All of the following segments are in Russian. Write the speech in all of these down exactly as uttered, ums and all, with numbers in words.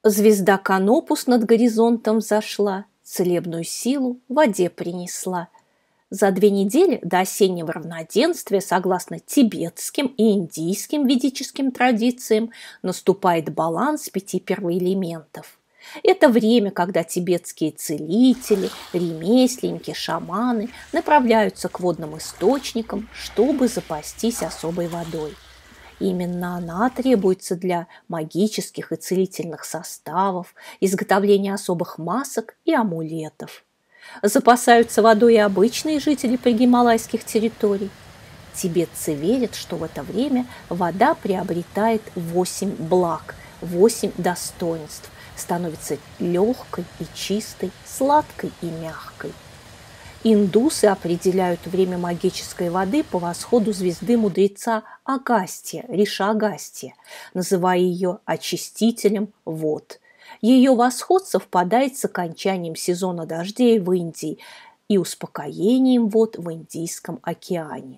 Звезда Канопус над горизонтом зашла, целебную силу в воде принесла. За две недели до осеннего равноденствия, согласно тибетским и индийским ведическим традициям, наступает баланс пяти первоэлементов. Это время, когда тибетские целители, ремесленники, шаманы направляются к водным источникам, чтобы запастись особой водой. Именно она требуется для магических и целительных составов, изготовления особых масок и амулетов. Запасаются водой и обычные жители пригималайских территорий. Тибетцы верят, что в это время вода приобретает восемь благ, восемь достоинств, становится легкой и чистой, сладкой и мягкой. Индусы определяют время магической воды по восходу звезды мудреца Агастья, Риша Агастья, называя ее очистителем вод. Ее восход совпадает с окончанием сезона дождей в Индии и успокоением вод в Индийском океане.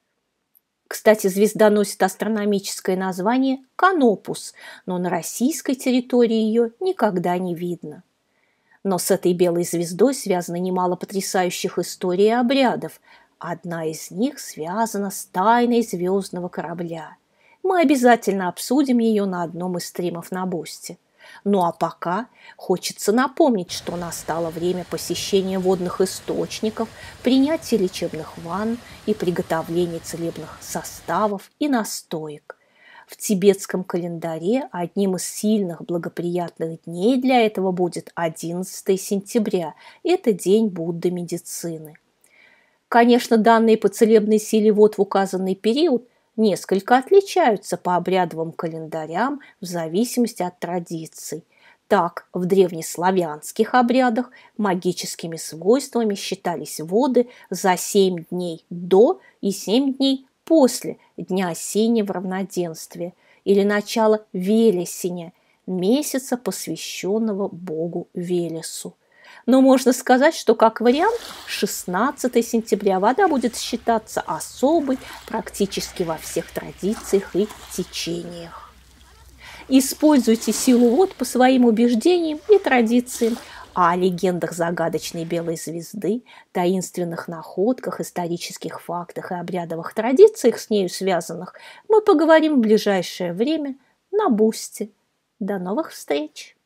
Кстати, звезда носит астрономическое название Канопус, но на российской территории ее никогда не видно. Но с этой белой звездой связано немало потрясающих историй и обрядов. Одна из них связана с тайной звездного корабля. Мы обязательно обсудим ее на одном из стримов на Бусти. Ну а пока хочется напомнить, что настало время посещения водных источников, принятия лечебных ванн и приготовления целебных составов и настоек. В тибетском календаре одним из сильных благоприятных дней для этого будет одиннадцатое сентября. Это день Будды медицины. Конечно, данные по целебной силе вод в указанный период несколько отличаются по обрядовым календарям в зависимости от традиций. Так, в древнеславянских обрядах магическими свойствами считались воды за семь дней до и семь дней после дня осеннего равноденствия или начала Велесеня, месяца, посвященного богу Велесу. Но можно сказать, что как вариант шестнадцатое сентября вода будет считаться особой практически во всех традициях и течениях. Используйте силу вод по своим убеждениям и традициям. А о легендах загадочной белой звезды, таинственных находках, исторических фактах и обрядовых традициях с нею связанных мы поговорим в ближайшее время на Бусти. До новых встреч!